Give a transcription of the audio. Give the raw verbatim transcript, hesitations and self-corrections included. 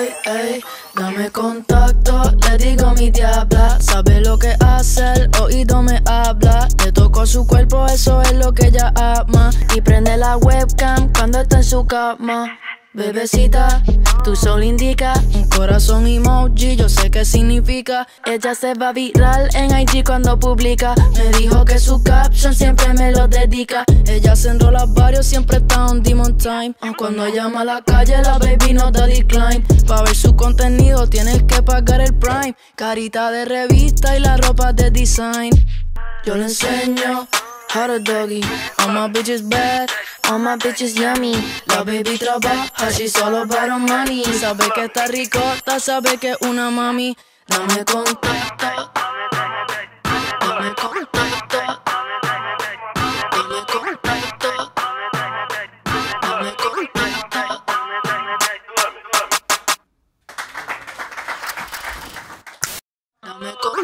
ey, ey, dame contacto, le digo mi diabla. Sabe lo que hace, el oído me habla. Le toco su cuerpo, eso es lo que ella ama. Y prende la webcam cuando está en su cama. Bebecita, tu sol indica un corazón emoji, yo sé qué significa. Ella se va viral en I G cuando publica. Me dijo que su caption siempre me lo dedica. Ella se enrola varios, siempre está on demon time. Aun cuando llama a la calle, la baby no da decline. Pa' ver su contenido tienes que pagar el prime. Carita de revista y la ropa de design. Yo le enseño how to doggy. All my bitches bad, all my bitches yummy. La baby trabaja, she's all about her money. Sabe que está ricota, sabe que es una mami. Dame contacto, dame contacto, dame contacto, dame contacto, dame contacto.